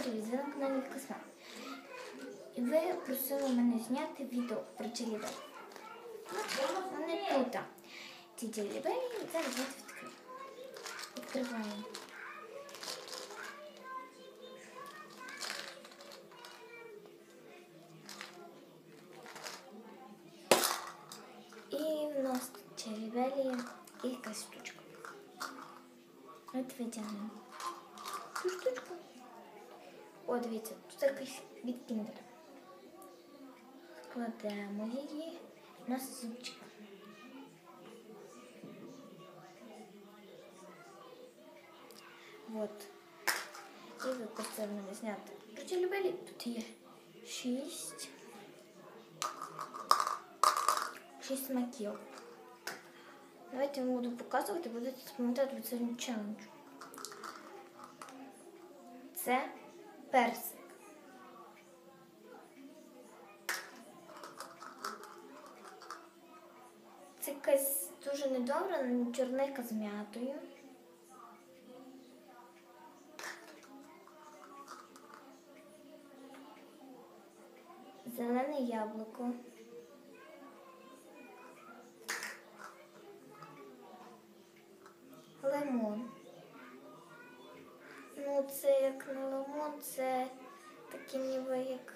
привіт! Ви на каналі Космет. І ви просили мене зняти відео про джелібелі. Вони тут. Ці джелібелі зараз відкриваємо. І в нас тут джелібелі і якась штучка. От витягнемо цю штучку. О, дивіться, тут якийсь від кіндера. Складемо її на зубчик. Вот. І ви просили мене зняти про джелібелі. Тут є 6 смаків. Давайте я вам буду показувати, будете пам'ятати від цього челенджу. Це персик. Це якась дуже недобра чорника з м'ятою. Зелене яблуко. Лимон. Ну, це як не лимон, це таке ніби як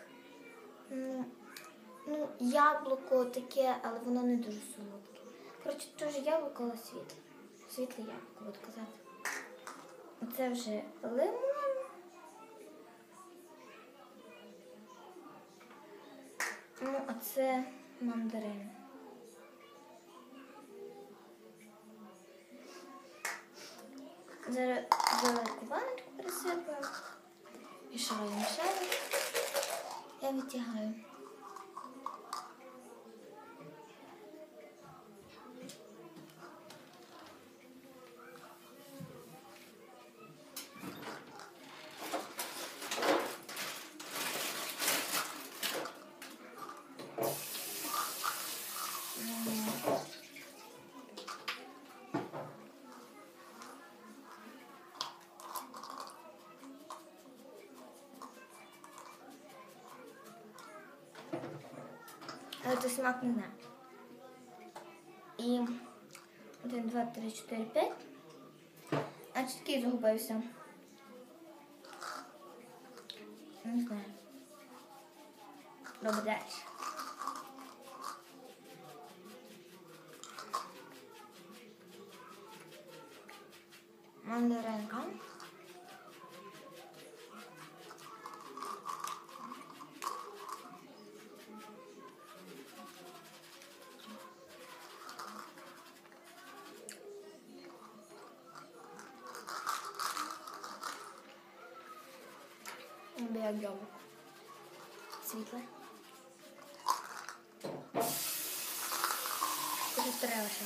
яблуко таке, але воно не дуже солодке. Коротше, теж яблуко, але світле. Світле яблуко, буду казати. Оце вже лимон. Ну, а це мандарин. Зараз велику ваночку присипаю. Мішаю. Я витягаю. Але це смак не знаю. І 1, 2, 3, 4, 5. А чіткий загубився. Не знаю. Добре, далі. Мандаринка. Біля яблук. Світле. Дуже треба ще.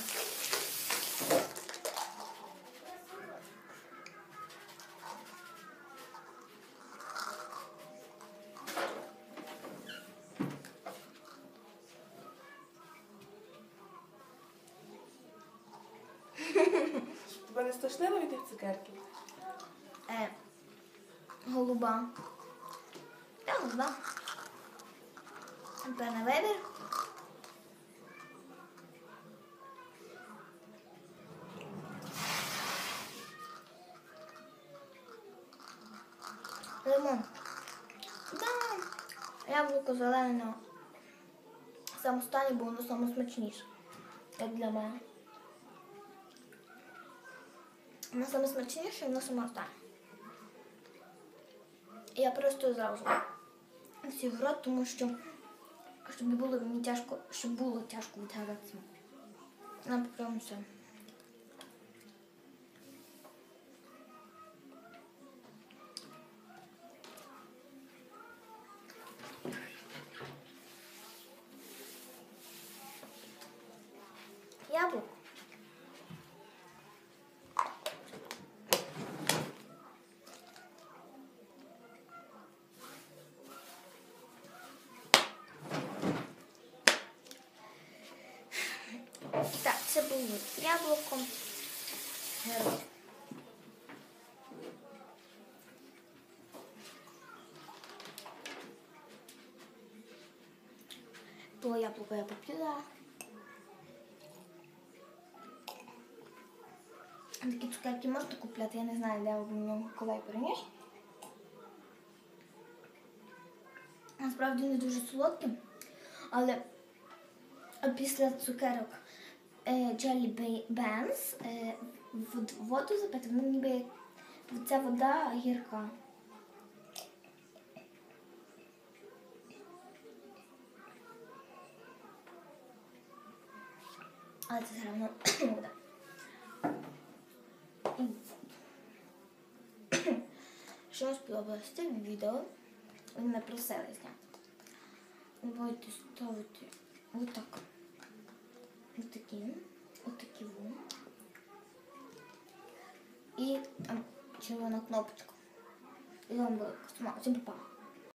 Тебе не стошнило від тих цукерків? Голуба. Та голуба. Тепер на вибір. Лимон. Да. Яблуко зелене. Саме останнє, бо воно саме смачніше. Як для мене. Воно саме смачніше, воно саме останнє. Я просто зразу всі в рот, тому що щоб було мені тяжко, щоб було тяжко відгадати смак. Нам попробуємо все. Яблуко. Так, це було яблуко. То яблуко я поп'юла. Такі цукерки можна купляти, я не знаю, де в нього Миколай переніс. Насправді не дуже солодкі, але після цукерок Jelly Beans в воду запити, воно ніби ця вода гірка. Але це все одно вода. Що вам сподобалось це відео? Ви мене просили зняти. Будете ставити отак. Отакі вон. І там червона кнопочка. І вам буде. Всім па-па.